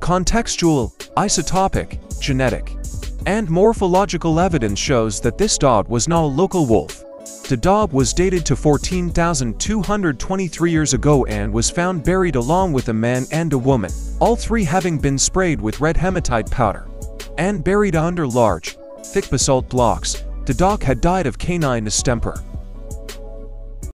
Contextual, isotopic, genetic, and morphological evidence shows that this dog was not a local wolf. The dog was dated to 14,223 years ago and was found buried along with a man and a woman, all three having been sprayed with red hematite powder and buried under large, thick basalt blocks. The dog had died of canine distemper.